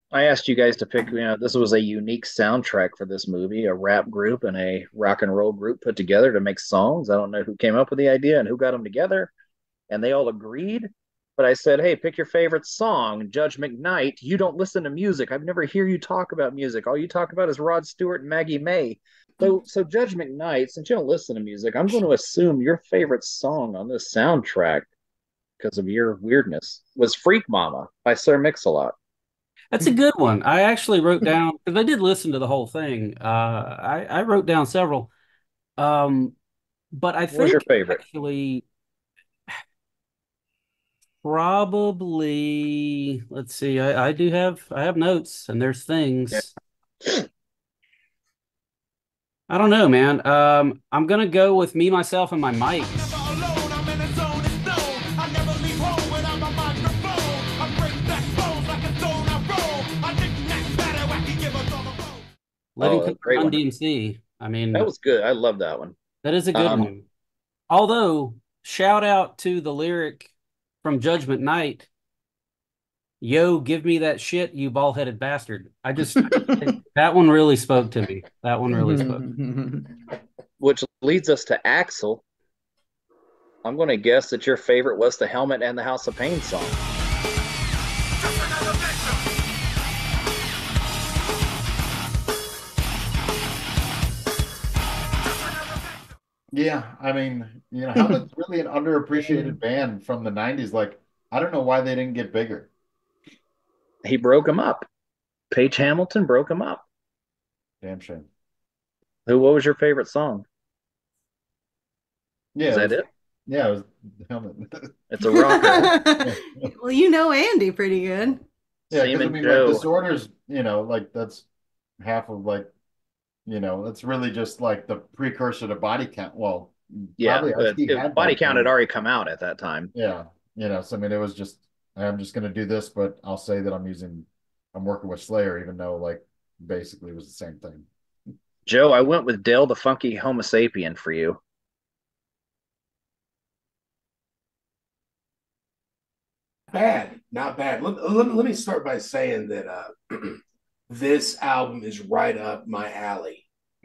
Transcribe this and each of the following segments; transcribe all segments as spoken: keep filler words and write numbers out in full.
I asked you guys to pick, you know, this was a unique soundtrack for this movie, a rap group and a rock and roll group put together to make songs. I don't know who came up with the idea and who got them together, and they all agreed. But I said, hey, pick your favorite song, Judgment Night. You don't listen to music. I've never hear you talk about music. All you talk about is Rod Stewart and Maggie May. So, so Judgment Night, since you don't listen to music, I'm going to assume your favorite song on this soundtrack, because of your weirdness, was Freak Mama by Sir Mix-a-Lot. That's a good one. I actually wrote down because I did listen to the whole thing. Uh, I, I wrote down several. Um, but I What was your think favorite? actually probably let's see. I, I do have I have notes and there's Yeah. things. I don't know, man. Um, I'm gonna go with me, myself, and my mic. Living Oh, a Color great Run one. D M C. I That mean, was good. I love that one. that is a good Um, one. Although, shout out to the lyric from Judgment Night. Yo, give me that shit, you bald-headed bastard. I just that one really spoke to me. That one really spoke. which leads us to Axel. I'm going to guess that your favorite was the Helmet and the House of Pain song. Yeah, I mean, you know, Helmet's really an underappreciated band from the nineties. Like, I don't know why they didn't get bigger. He broke him up. Page Hamilton broke him up. Damn shame. Who? What was your favorite song? Is Yeah, it that was, it? yeah, it was Helmet. It's a rocker, huh? Yeah, Well, you know Andy pretty good. yeah, because I Seaman mean, like, Joe. Disorders, you know, like that's half of like, you know, that's really just like the precursor to Body Count. Well, Yeah, probably but actually it, had Body Body Count Count. had already come out at that time. Yeah, you know, so I mean, it was just I'm just gonna do this, but I'll say that I'm using I'm working with Slayer, even though like basically it was the same thing. Joe, I went with Dale the Funky Homo Sapien for you. Bad, not bad. Let, let, let me start by saying that uh, this album is right up my alley.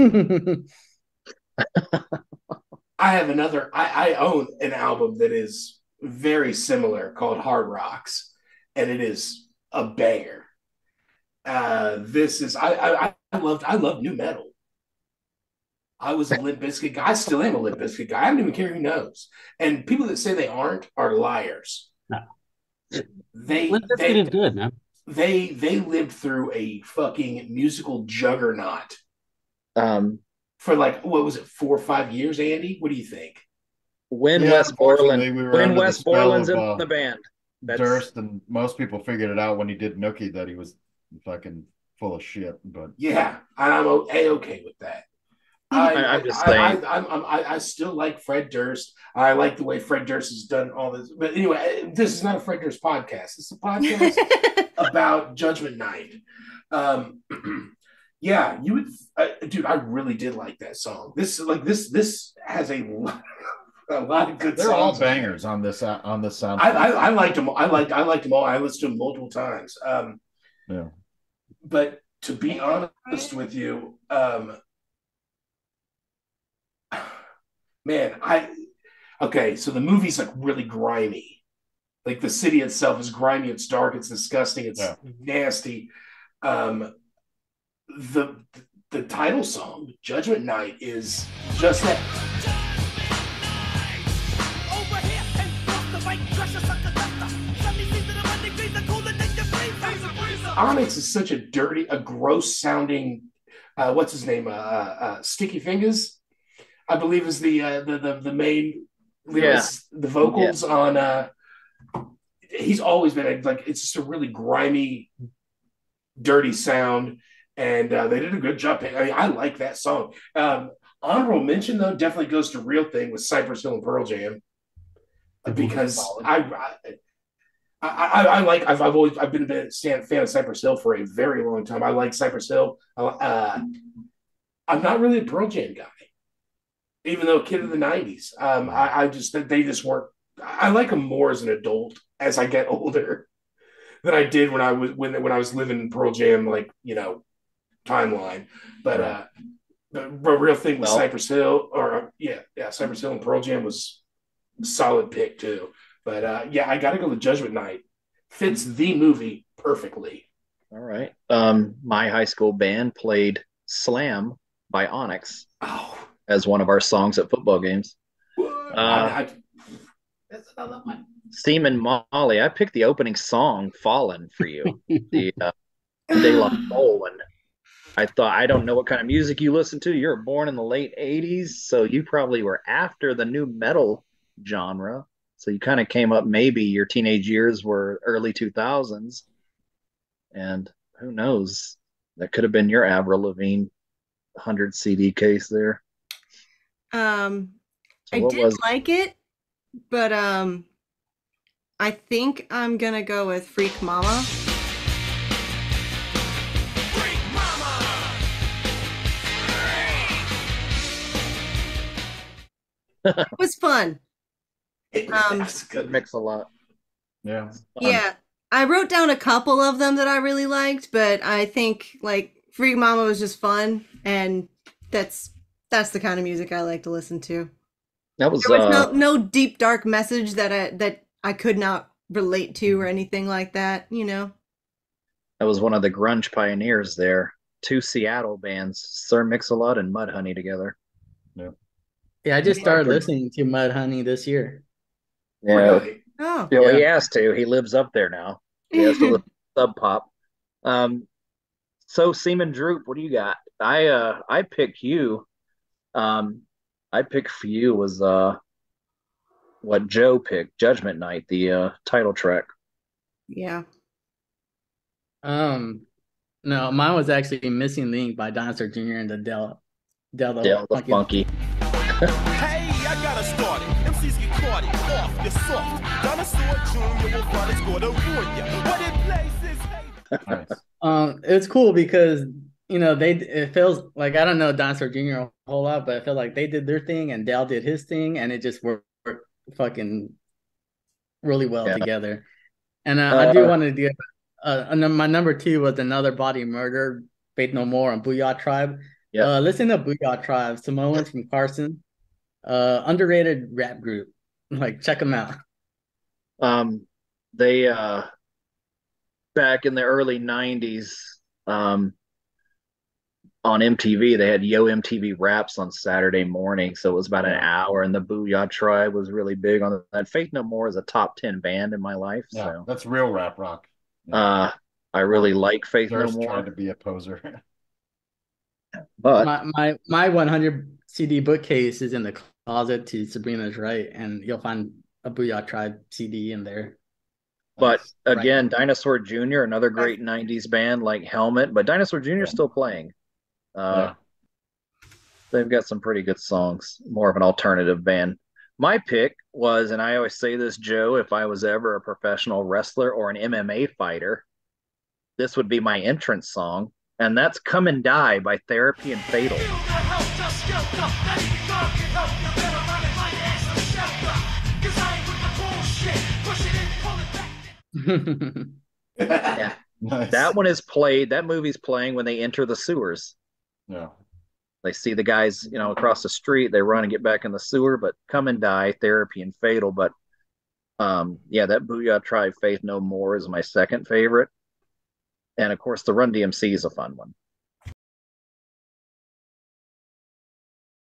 I have another, I, I own an album that is very similar called Hard Rocks, and it is a banger. Uh, this is, I, I, I loved, I love new metal. I was a Limp Bizkit guy. I still am a Limp Bizkit guy. I don't even care who knows. And people that say they aren't are liars. No. They, Limp Bizkit they, is good, man. they they lived through a fucking musical juggernaut Um, for like what was it, four or five years, Andy? What do you think? when Yeah, Wes Borland, unfortunately, we were when under the Wes spell Borland's of in uh, the band. That's Durst, and most people figured it out when he did Nookie that he was fucking full of shit. But Yeah, I'm a okay with that. I, I I'm just I I saying. I'm, I'm, I I still like Fred Durst. I like the way Fred Durst has done all this. But anyway, this is not a Fred Durst podcast. It's a podcast about Judgment Night. Um, yeah, you would, uh, dude. I really did like that song. This like this this has a lot, a lot of good they're all songs on bangers here. on this uh, on this I, soundtrack. I I liked them. I liked I liked them all. I listened to them multiple times. Um, Yeah. but to be honest with you, um, man, I okay. So the movie's like really grimy. Like the city itself is grimy. It's dark. It's disgusting. Yeah. It's nasty. Um, the the title song, Judgment Night, is just that. Onyx is such a dirty, a gross sounding. Uh, what's his name? Uh, uh, uh, Sticky Fingers, I believe, is the uh, the, the the main Yeah, lyrics. The yeah. vocals on. Uh, he's always been like it's just a really grimy, dirty sound, and uh, they did a good job. I mean, I like that song. Um, honorable mention though definitely goes to Real Thing with Cypress Hill and Pearl Jam because I, I I, I, I like I've, I've always I've been a fan of Cypress Hill for a very long time. I like Cypress Hill. Uh, I'm not really a Pearl Jam guy, even though a kid of the nineties. Um, I, I just they just weren't. I like them more as an adult as I get older. than I did when I was when when I was living in Pearl Jam, like you know, timeline. But Right. uh, the real thing with Well, Cypress Hill, or uh, yeah, yeah, Cypress Hill and Pearl Jam was a solid pick too. But uh, yeah, I got to go with Judgment Night. Fits the movie perfectly. all right. Um, my high school band played Slam by Onyx Oh, as one of our songs at football games. what? I, Uh, I, that's another one. Seamen Molly, I picked the opening song "Fallen" for you, the uh, De La Soul one. I thought I don't know what kind of music you listen to. You were born in the late eighties, so you probably were after the new metal genre. So you kind of came up, maybe your teenage years were early two thousands, and who knows? That could have been your Avril Lavigne one hundred C D case there. Um, So I what did was like it, but um, I think I'm gonna go with Freak Mama. It was fun. Um, That's good good. mix a lot? Yeah. Fun. Yeah, I wrote down a couple of them that I really liked, but I think like Freak Mama was just fun, and that's that's the kind of music I like to listen to. That was There was uh no no deep dark message that I that I could not relate to or anything like that, you know. that was one of the grunge pioneers there. Two Seattle bands, Sir Mix-a-Lot and Mudhoney together. Yeah. Yeah, I just Yeah, started pretty- listening to Mudhoney this year. Yeah, Really? Oh, you know, he Yeah. has to. He lives up there now. He has to listen to Sub Pop. Um, so Seaman Droop, what do you got? I uh I picked you. Um, I picked for you was uh what Joe picked, Judgment Night, the uh title track. yeah. Um, no, mine was actually Missing Link by Dinosaur Junior and the Del Del Dale the fucking Funky. Hey, I gotta start it. M Cs get caught it off, you're soft. Dinosaur Junior will probably score to ruin ya. What it places, hey. Nice. Um, it's cool because you know they it feels like I don't know Dinosaur Junior a whole lot, but I feel like they did their thing and Dal did his thing, and it just worked fucking really well Yeah. together. And uh, I do Uh, want to give uh, and then my number two was Another Body Murder, Faith No More, and Booyah Tribe. Yep. Uh, listen to Booyah Tribe, Samoans from Carson, uh, underrated rap group. Like check them out. um they uh back in the early nineties, um on M T V, they had Yo M T V Raps on Saturday morning, so it was about an Yeah. hour, and the Booyah Tribe was really big on that. Faith No More is a top ten band in my life, Yeah, so that's real rap rock. Yeah. uh, I really like Faith No Durst More. tried to be a poser. But My my my one hundred C D bookcase is in the closet to Sabrina's right, and you'll find a Booyah Tribe C D in there. but Nice. Right. again, Dinosaur Junior, another great nineties band like Helmet, but Dinosaur Junior is Yeah. still playing. Uh, Yeah. They've got some pretty good songs, more of an alternative band. My pick was, and I always say this, Joe, if I was ever a professional wrestler or an M M A fighter, this would be my entrance song, and that's Come and Die by Therapy and Fatal. Yeah. Nice. That one is played, that movie's playing when they enter the sewers. Yeah. They see the guys, you know, across the street, they run and get back in the sewer, but Come and Die, Therapy and Fatal. But um, yeah, that Booyah Tribe Faith No More is my second favorite. And of course, the Run D M C is a fun one.